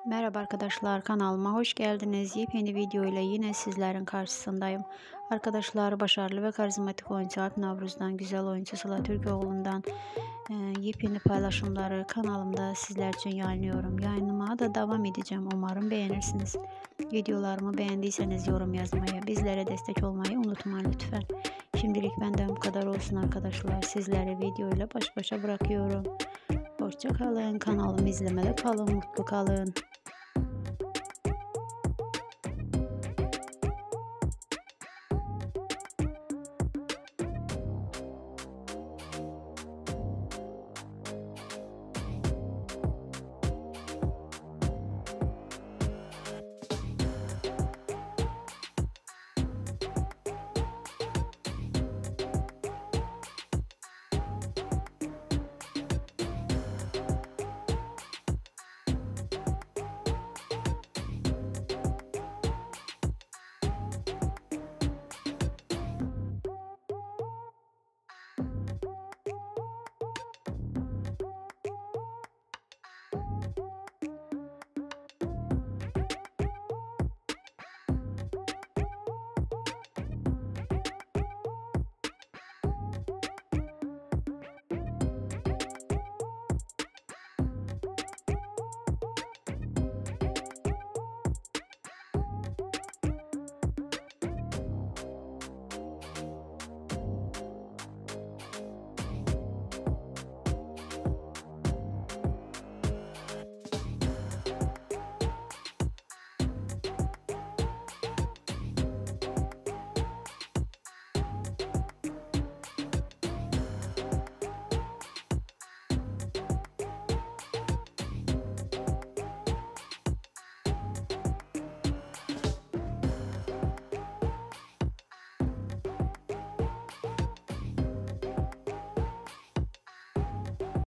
Merhaba arkadaşlar, kanalıma hoş geldiniz. Yepyeni video ile yine sizlerin karşısındayım. Arkadaşlar, başarılı ve karizmatik oyuncu Alp Navruz'dan, güzel oyuncu Sıla Türkoğlu'ndan yepyeni paylaşımları kanalımda sizler için yayınlıyorum. Yayınlamaya da devam edeceğim. Umarım beğenirsiniz. Videolarımı beğendiyseniz yorum yazmayı, bizlere destek olmayı unutmayın lütfen. Şimdilik benden bu kadar olsun arkadaşlar. Sizleri video ile baş başa bırakıyorum. Hoşça kalın. Kanalımı izlemede kalın. Mutlu kalın.